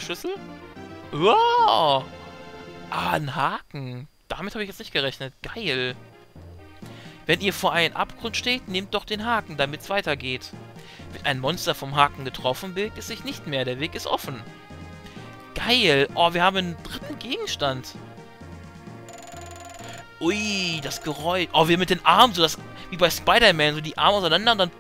Schlüssel? Wow! Ah, ein Haken. Damit habe ich jetzt nicht gerechnet. Geil. Wenn ihr vor einem Abgrund steht, nehmt doch den Haken, damit es weitergeht. Wird ein Monster vom Haken getroffen, bewegt es sich nicht mehr. Der Weg ist offen. Geil. Oh, wir haben einen dritten Gegenstand. Ui, das Geräusch. Oh, wir mit den Armen, so das, wie bei Spider-Man, so die Arme auseinander und dann...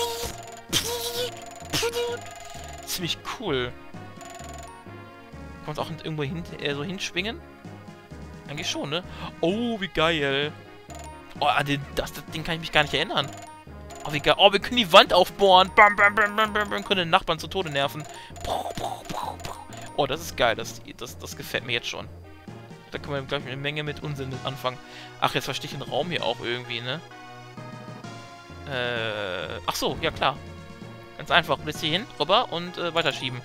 Ziemlich cool. Kann man es auch irgendwo so hinschwingen? Eigentlich schon, ne? Oh, wie geil. Oh, an das Ding kann ich mich gar nicht erinnern. Oh, wie geil. Oh, wir können die Wand aufbohren. Bam, bam, bam, bam, bam, können den Nachbarn zu Tode nerven. Oh, das ist geil. Das gefällt mir jetzt schon. Da können wir, glaube ich, eine Menge mit Unsinn anfangen. Ach, jetzt verstehe ich den Raum hier auch irgendwie, ne? Ach so, ja klar. Ganz einfach. Bis hier hin, rüber und weiterschieben.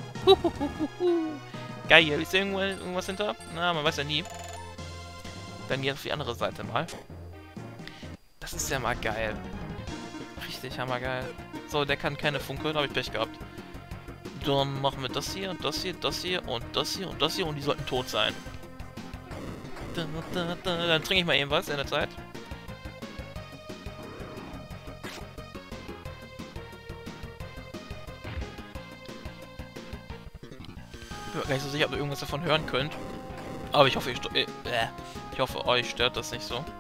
Geil. Ist da irgendwas hinter? Na, man weiß ja nie. Dann hier auf die andere Seite mal. Das ist ja mal geil. Richtig hammergeil. So, der kann keine Funke, da habe ich Pech gehabt. Dann machen wir das hier und das hier, das hier und das hier und das hier und die sollten tot sein. Dann trinke ich mal eben was in der Zeit. Ich bin mir gar nicht so sicher, ob ihr irgendwas davon hören könnt. Aber ich hoffe, ich hoffe, euch stört das nicht so.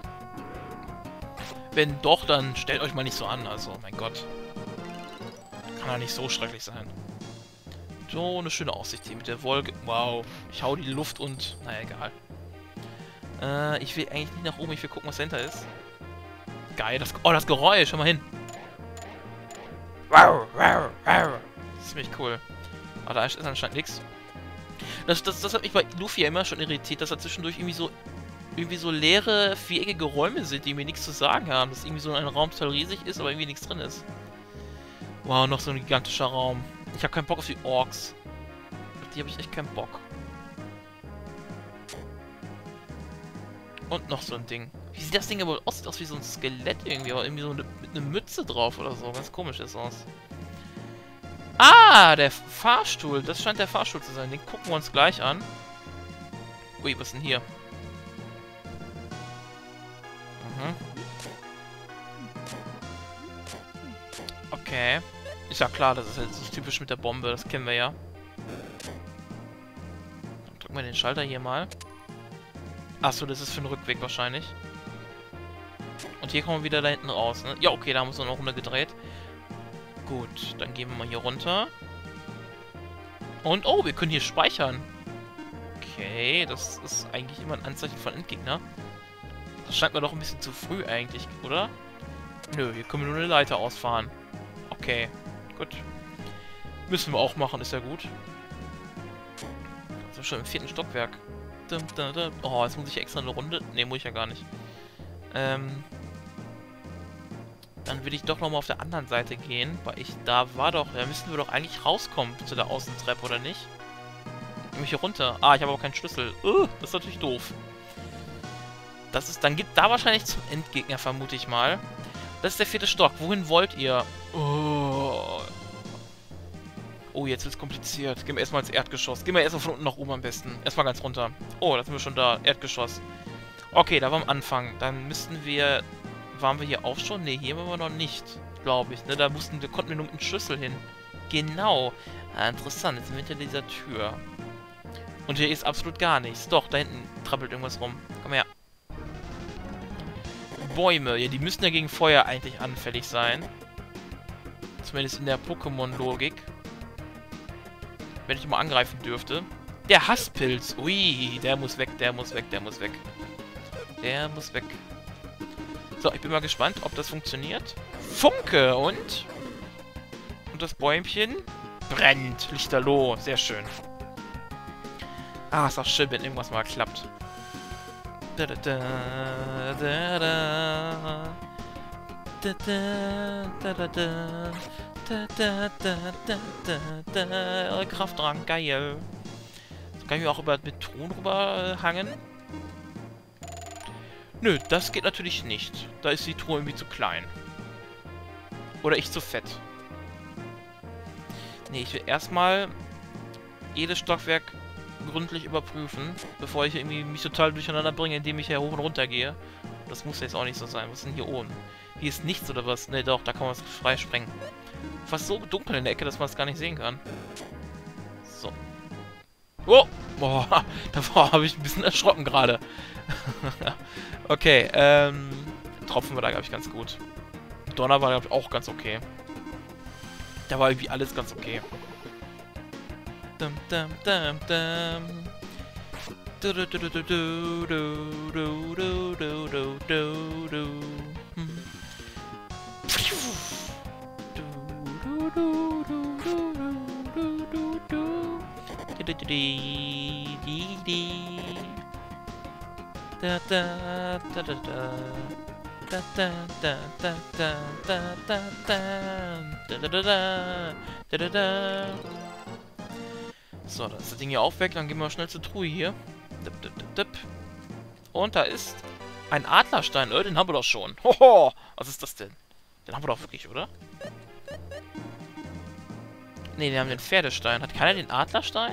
Wenn doch, dann stellt euch mal nicht so an. Also, mein Gott. Kann ja nicht so schrecklich sein. So, eine schöne Aussicht hier mit der Wolke. Wow. Ich hau die Luft und... naja, egal. Ich will eigentlich nicht nach oben. Ich will gucken, was dahinter ist. Geil. Das Geräusch. Schau mal hin. Wow, wow, wow. Ziemlich cool. Aber da ist anscheinend nichts. Das hat mich bei Luffy ja immer schon irritiert, dass er zwischendurch irgendwie so leere, viereckige Räume sind, die mir nichts zu sagen haben. Dass irgendwie so ein Raum total riesig ist, aber irgendwie nichts drin ist. Wow, noch so ein gigantischer Raum. Ich habe keinen Bock auf die Orks. Auf die habe ich echt keinen Bock. Und noch so ein Ding. Wie sieht das Ding wohl aus? Sieht aus wie so ein Skelett irgendwie, aber irgendwie so mit einer Mütze drauf oder so. Ganz komisch ist aus. Ah, der Fahrstuhl. Das scheint der Fahrstuhl zu sein. Den gucken wir uns gleich an. Ui, was ist denn hier? Okay. Ist ja klar, das ist jetzt so typisch mit der Bombe. Das kennen wir ja. Dann drücken wir den Schalter hier mal. Achso, das ist für den Rückweg wahrscheinlich. Und hier kommen wir wieder da hinten raus, ne? Ja, okay, da haben wir so eine Runde gedreht. Gut, dann gehen wir mal hier runter. Und, oh, wir können hier speichern. Okay, das ist eigentlich immer ein Anzeichen von Endgegner. Das scheint mir doch ein bisschen zu früh eigentlich, oder? Nö, hier können wir nur eine Leiter ausfahren. Okay, gut. Müssen wir auch machen, ist ja gut. Also schon im 4. Stockwerk. Oh, jetzt muss ich extra eine Runde... Ne, muss ich ja gar nicht. Dann will ich doch nochmal auf der anderen Seite gehen, weil da müssten wir doch eigentlich rauskommen zu der Außentreppe, oder nicht? Nämlich hier runter. Ah, ich habe aber keinen Schlüssel. Das ist natürlich doof. Dann geht da wahrscheinlich zum Endgegner, vermute ich mal. Das ist der 4. Stock. Wohin wollt ihr? Oh, jetzt wird's kompliziert. Gehen wir erstmal ins Erdgeschoss. Gehen wir erstmal von unten nach oben am besten. Erstmal ganz runter. Oh, da sind wir schon da. Erdgeschoss. Okay, da war am Anfang. Dann müssten wir... Waren wir hier auch schon? Ne, hier waren wir noch nicht. Glaube ich, ne? Da konnten wir nur mit dem Schlüssel hin. Genau. Ah, interessant. Jetzt sind wir hinter dieser Tür. Und hier ist absolut gar nichts. Doch, da hinten trappelt irgendwas rum. Komm her. Bäume. Ja, die müssten ja gegen Feuer eigentlich anfällig sein. Zumindest in der Pokémon-Logik. Wenn ich mal angreifen dürfte. Der Hasspilz. Ui, der muss weg, der muss weg, der muss weg. Der muss weg. So, ich bin mal gespannt, ob das funktioniert. Funke und... Und das Bäumchen brennt. Lichterloh. Sehr schön. Ah, ist auch schön, wenn irgendwas mal klappt. Da, da, da, da, da. Da, da, da, da, da. Da, da, da, da, da, da. Kraftdrang, geil. So kann ich mir auch mit Thron rüberhangen. Nö, das geht natürlich nicht. Da ist die Truhe irgendwie zu klein. Oder ich zu fett. Nee, ich will erstmal jedes Stockwerk gründlich überprüfen, bevor ich irgendwie mich total durcheinander bringe, indem ich hier hoch und runter gehe. Das muss jetzt auch nicht so sein. Was ist denn hier oben? Hier ist nichts oder was? Ne, doch, da kann man es frei sprengen. Fast so dunkel in der Ecke, dass man es gar nicht sehen kann. So. Oh! Boah, davor habe ich ein bisschen erschrocken gerade. Okay, Tropfen war da, glaube ich, ganz gut. Donner war, glaube ich, auch ganz okay. Da war irgendwie alles ganz okay. Dum, dum, dum, dum. Du, du, du, du, du, du, du, du, du, du, du, du. Hm. Du, du, du, du, du, du, du. Du, du, du, di, di, di. Da, da, da, da, da. Da, da, da, da, da, da, da, da, da, da, da, da, da. So, dann ist das Ding hier auch weg. Dann gehen wir schnell zur Truhe hier. Dip, dip, dip, dip. Und da ist ein Adlerstein. Den haben wir doch schon. Hoho! Was ist das denn? Den haben wir doch wirklich, oder? Ne, wir haben den Pferdestein. Hat keiner den Adlerstein?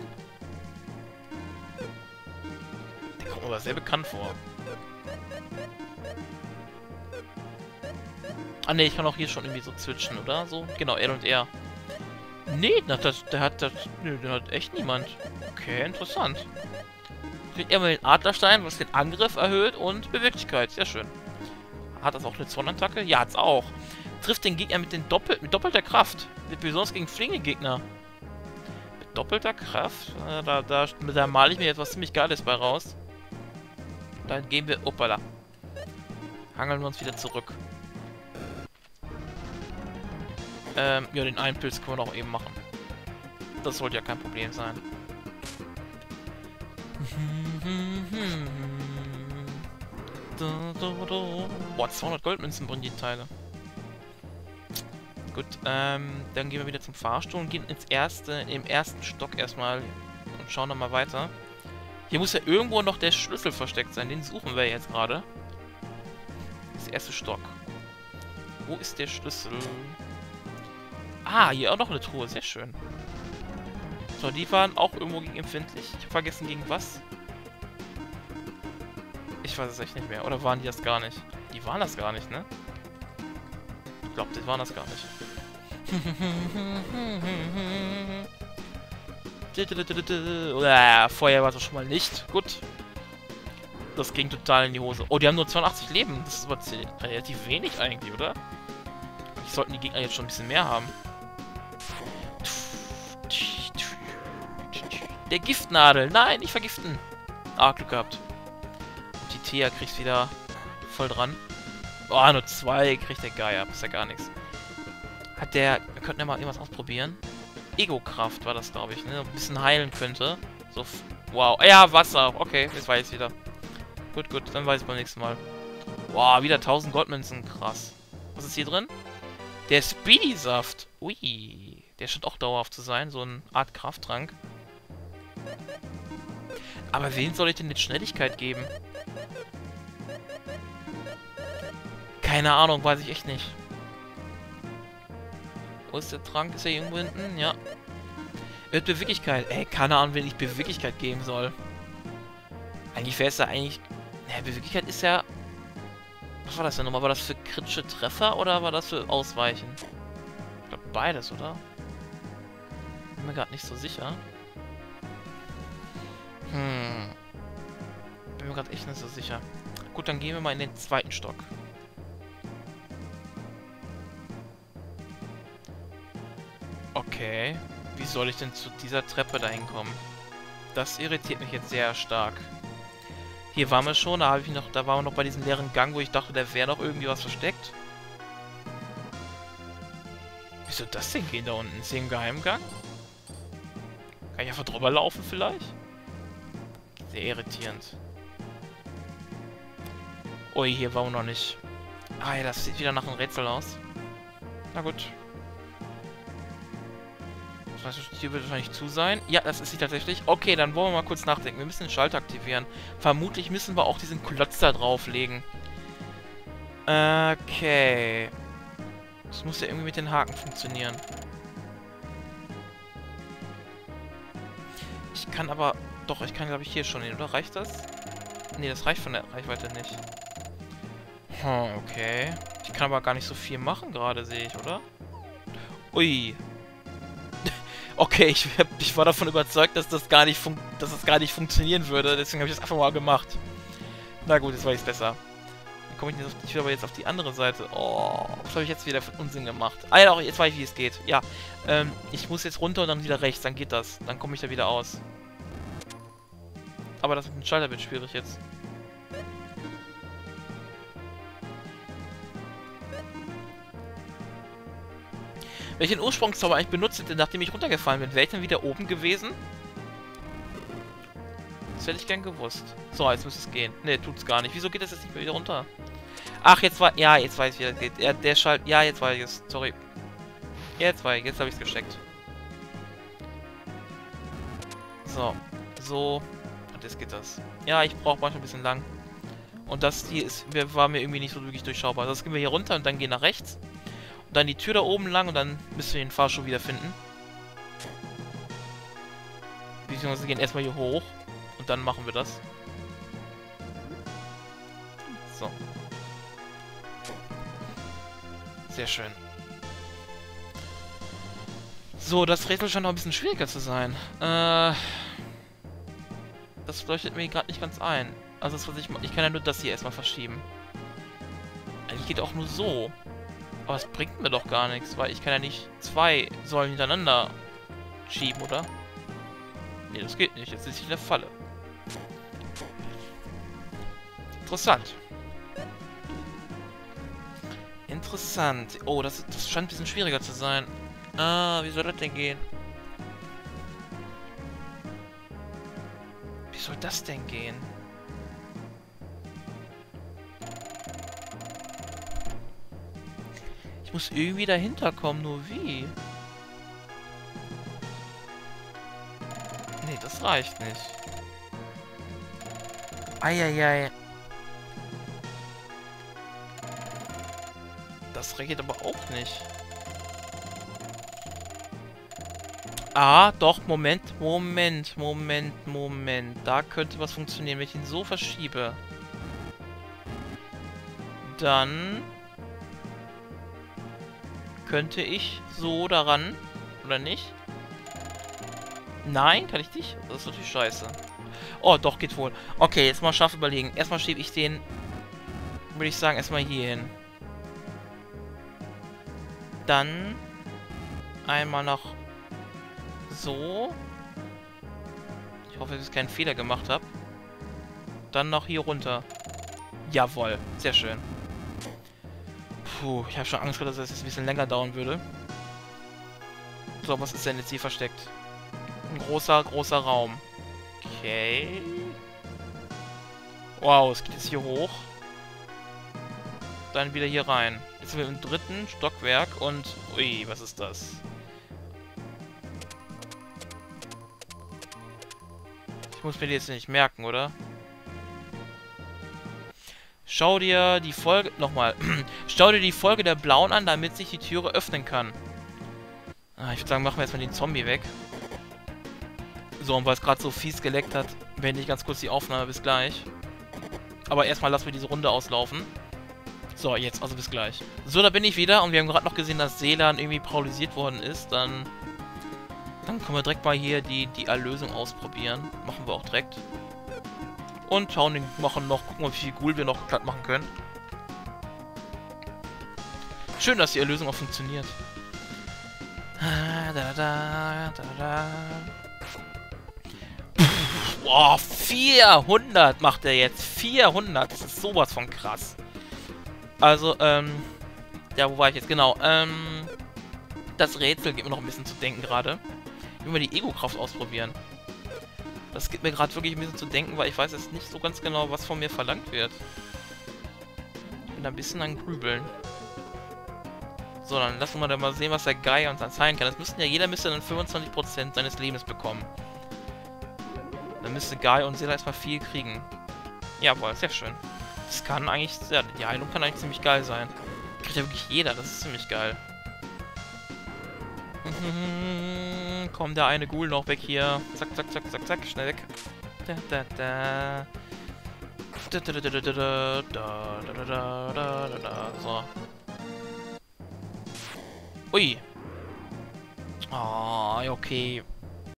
Der kommt mir aber sehr bekannt vor. Ah ne, ich kann auch hier schon irgendwie so switchen, oder? So, genau, L und R. Nee, der hat echt niemand. Okay, interessant. Kriegt er mal den Adlerstein, was den Angriff erhöht und Beweglichkeit. Sehr schön. Hat das auch eine Zornattacke? Ja, hat's auch. Trifft den Gegner mit doppelter Kraft. Besonders gegen fliegende Gegner. Mit doppelter Kraft? Da male ich mir jetzt was ziemlich Geiles bei raus. Dann gehen wir... Opala. Hangeln wir uns wieder zurück. Ja, den einen Pilz können wir noch eben machen. Das sollte ja kein Problem sein. Boah, 200 Goldmünzen bringen die Teile. Gut, dann gehen wir wieder zum Fahrstuhl und gehen im ersten Stock erstmal und schauen dann mal weiter. Hier muss ja irgendwo noch der Schlüssel versteckt sein. Den suchen wir jetzt gerade. Das ist der erste Stock. Wo ist der Schlüssel? Ah, hier auch noch eine Truhe. Sehr schön. So, die waren auch irgendwo gegen empfindlich. Ich habe vergessen, gegen was. Ich weiß es echt nicht mehr. Oder waren die das gar nicht? Die waren das gar nicht, ne? Ich glaube, die waren das gar nicht. Feuer war es schon mal nicht. Gut. Das ging total in die Hose. Oh, die haben nur 82 Leben. Das ist aber relativ wenig eigentlich, oder? Ich sollten die Gegner jetzt schon ein bisschen mehr haben. Der Giftnadel. Nein, nicht vergiften. Ah, Glück gehabt. Und die Thea kriegt wieder voll dran. Oh, nur 2 kriegt der Geier. Das ist ja gar nichts. Wir könnten ja mal irgendwas ausprobieren. Ego-Kraft war das, glaube ich, ne? Ein bisschen heilen könnte. So, wow. Ja, Wasser. Okay, jetzt weiß ich wieder. Gut, gut. Dann weiß ich beim nächsten Mal. Wow, wieder 1000 Goldmünzen. Krass. Was ist hier drin? Der Speedy-Saft. Ui. Der scheint auch dauerhaft zu sein. So eine Art Krafttrank. Aber wen soll ich denn jetzt Schnelligkeit geben? Keine Ahnung, weiß ich echt nicht. Wo ist der Trank? Ist er irgendwo hinten? Ja. Beweglichkeit. Ey, keine Ahnung, wen ich Beweglichkeit geben soll. Eigentlich wäre es ja eigentlich... Naja, Beweglichkeit ist ja... Was war das denn nochmal? War das für kritische Treffer oder war das für Ausweichen? Ich glaube beides, oder? Bin mir gerade nicht so sicher. Bin mir gerade echt nicht so sicher. Gut, dann gehen wir mal in den zweiten Stock. Okay. Wie soll ich denn zu dieser Treppe da hinkommen? Das irritiert mich jetzt sehr stark. Hier waren wir schon, da waren wir noch bei diesem leeren Gang, wo ich dachte, da wäre noch irgendwie was versteckt. Wie soll das denn gehen da unten? Ist hier ein Geheimgang? Kann ich einfach drüber laufen vielleicht? Sehr irritierend. Ui, hier waren wir noch nicht. Ah ja, das sieht wieder nach einem Rätsel aus. Na gut. Hier wird wahrscheinlich zu sein. Ja, das ist sie tatsächlich. Okay, dann wollen wir mal kurz nachdenken. Wir müssen den Schalter aktivieren. Vermutlich müssen wir auch diesen Klotz da drauflegen. Okay. Das muss ja irgendwie mit den Haken funktionieren. Ich kann aber... Doch, ich kann, glaube ich, hier schon hin, oder? Reicht das? Nee, das reicht von der Reichweite nicht. Okay. Ich kann aber gar nicht so viel machen gerade, sehe ich, oder? Ui. Okay, ich war davon überzeugt, dass das gar nicht funktionieren würde. Deswegen habe ich das einfach mal gemacht. Na gut, jetzt weiß ich es besser. Wie komme ich denn jetzt ich will aber jetzt auf die andere Seite. Oh, was habe ich jetzt wieder für Unsinn gemacht? Ah ja, doch, jetzt weiß ich, wie es geht. Ja, ich muss jetzt runter und dann wieder rechts, dann geht das. Dann komme ich da wieder aus. Aber das mit dem Schalter wird schwierig jetzt. Welchen Ursprungszauber eigentlich benutzt hätte, nachdem ich runtergefallen bin? Wäre ich dann wieder oben gewesen? Das hätte ich gern gewusst. So, jetzt müsste es gehen. Ne, tut's gar nicht. Wieso geht das jetzt nicht mehr wieder runter? Ach, jetzt war... Ja, jetzt weiß ich, wie das geht. Ja, der Schalt... Ja, jetzt weiß ich es. Sorry. Jetzt habe ich es gesteckt. So. So. Und jetzt geht das. Ja, ich brauche manchmal ein bisschen lang. Und das hier war mir irgendwie nicht so wirklich durchschaubar. Also, das gehen wir hier runter und dann gehen nach rechts. Und dann die Tür da oben lang und dann müssen wir den Fahrstuhl wiederfinden. Beziehungsweise gehen erstmal hier hoch. Und dann machen wir das. So. Sehr schön. So, das Rätsel scheint noch ein bisschen schwieriger zu sein. Das leuchtet mir gerade nicht ganz ein. Also, das, was ich kann ja nur das hier erstmal verschieben. Eigentlich geht auch nur so. Aber es bringt mir doch gar nichts, weil ich kann ja nicht 2 Säulen hintereinander schieben, oder? Nee, das geht nicht. Jetzt sitze ich in der Falle. Interessant. Interessant. Oh, das scheint ein bisschen schwieriger zu sein. Ah, wie soll das denn gehen? Wie soll das denn gehen? Ich muss irgendwie dahinter kommen, nur wie? Nee, das reicht nicht. Eieiei. Das reagiert aber auch nicht. Ah, doch, Moment. Da könnte was funktionieren, wenn ich ihn so verschiebe. Dann könnte ich so daran, oder nicht? Nein, kann ich nicht? Das ist natürlich scheiße. Oh, doch, geht wohl. Okay, jetzt mal scharf überlegen. Erstmal schiebe ich den, würde ich sagen, erstmal hier hin. Dann einmal noch so. Ich hoffe, dass ich keinen Fehler gemacht habe. Dann noch hier runter. Jawohl, sehr schön. Puh, ich habe schon Angst gehabt, dass das jetzt ein bisschen länger dauern würde. So, was ist denn jetzt hier versteckt? Ein großer Raum. Okay. Wow, es geht jetzt hier hoch. Dann wieder hier rein. Jetzt sind wir im 3. Stockwerk und... Ui, was ist das? Ich muss mir die jetzt nicht merken, oder? Schau dir die Folge... Nochmal. Schau dir die Folge der Blauen an, damit sich die Türe öffnen kann. Ah, ich würde sagen, machen wir erstmal den Zombie weg. So, und weil es gerade so fies geleckt hat, beende ich ganz kurz die Aufnahme. Bis gleich. Aber erstmal lassen wir diese Runde auslaufen. So, jetzt, also bis gleich. So, da bin ich wieder und wir haben gerade noch gesehen, dass Seelan irgendwie paralysiert worden ist. Dann können wir direkt mal hier die Erlösung ausprobieren. Machen wir auch direkt. Und gucken wir, wie viel Ghoul wir noch platt machen können. Schön, dass die Erlösung auch funktioniert. Boah, 400 macht er jetzt. 400, das ist sowas von krass. Also, ja, wo war ich jetzt? Genau, das Rätsel gibt mir noch ein bisschen zu denken gerade. Ich will mal die Ego-Kraft ausprobieren. Das gibt mir gerade wirklich ein bisschen zu denken, weil ich weiß jetzt nicht so ganz genau, was von mir verlangt wird. Ich bin da ein bisschen an Grübeln. So, dann lassen wir da mal sehen, was der Guy uns erzählen kann. Jeder müsste dann 25% seines Lebens bekommen. Dann müsste Guy und Seela erstmal viel kriegen. Jawohl, sehr schön. Das kann eigentlich, ja, die Heilung kann eigentlich ziemlich geil sein. Kriegt ja wirklich jeder, das ist ziemlich geil. komm, der eine Ghoul noch weg hier. Zack, zack, zack, zack, zack, schnell weg. Da, da, da. Da, da, da, da, da, da, da, da, da, da, da, da. So. Ui. Ah, okay.